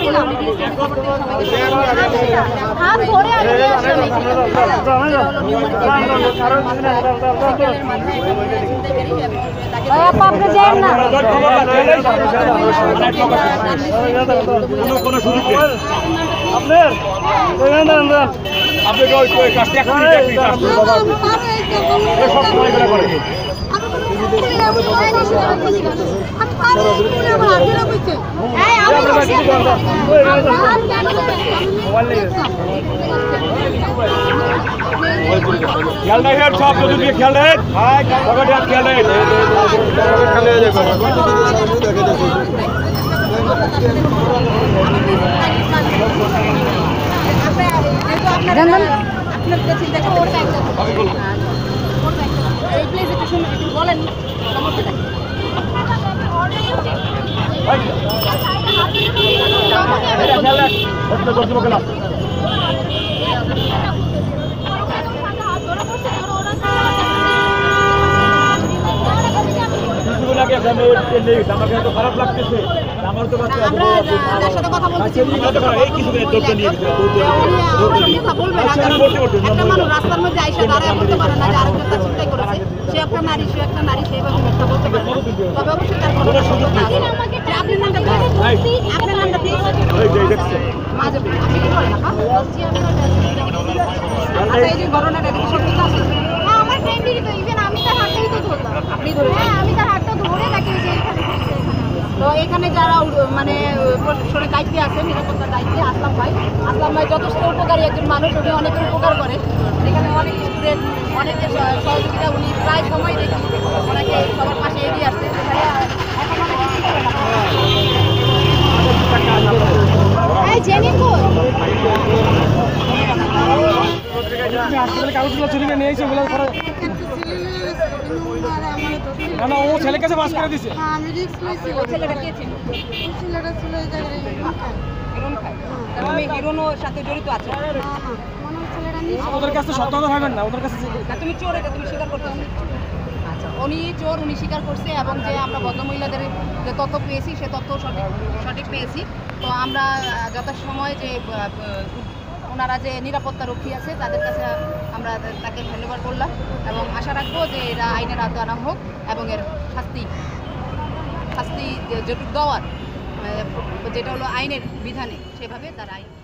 খারাপ লাগতেছে আমার তো রাস্তার মধ্যে আইসা দাঁড়ায় বলতে পারে না যে আরেকটা চিন্তাই করেছে সে একটা নারী সে একটা নারী সেইভাবে মিথ্যা বলতে পারে না তবে অবশ্যই তার কোনো আপনার নামটা আপনার নামটা প্লিজ মাঝে আপনি কি করেন আচ্ছা এই যে ঘটনাটা কি সত্যি আছে আমার ফ্রেন্ডই তো ইভেন আমি তার হাতটাই তো ধরলাম আপনি ধরে হ্যাঁ আমি তার হাতটা ধরে রাখি যে তো এখানে যারা মানে প্রশাসনের দায়িত্বে আছে নিরাপত্তার দায়িত্বে আসলাম ভাই যথেষ্ট উপকারী একজন মানুষ উনি অনেকের উপকার করে এখানে অনেক স্টুডেন্ট অনেকের সহযোগিতা উনি প্রায় সময় দেখি ওনাকে সবার পাশে এগিয়ে আসতে কাগজগুলো চুরি নিয়ে এসে ওগুলো করা না না ও ছেলে কাছে বাস করে দিছে আমি রিস্ক লইছি ও ছেলেটা কে ছিল ছেলেটা ছিল এই জায়গায় হিরোন খায় আমি হিরোনও সাথে জড়িত আছে না না মনে ছেলেটা নিয়ে ওদের কাছে সত্য কথা ভাবেন না ওদের কাছে না তুমি চোর এটা তুমি স্বীকার করতে আচ্ছা উনি চোর উনি স্বীকার করছে এবং যে আমরা ভদ্রমহিলাদের যে তথ্য পেয়েছি সে তথ্য সঠিক পেয়েছি তো আমরা যথাসময়ে যে ওনারা যে নিরাপত্তা রক্ষী আছে তাদের কাছে আমরা তাকে ধন্যবাদ করলাম এবং আশা রাখবো যে এরা আইনের আওতায় আনা হোক এবং এর শাস্তি যেটুকু দেওয়ার যেটা হলো আইনের বিধানে সেভাবে তার আইন